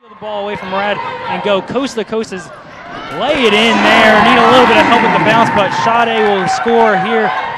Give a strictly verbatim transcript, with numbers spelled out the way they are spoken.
The ball away from Rad and go coast to coast is lay it in there. Need a little bit of help with the bounce, but Sade will score here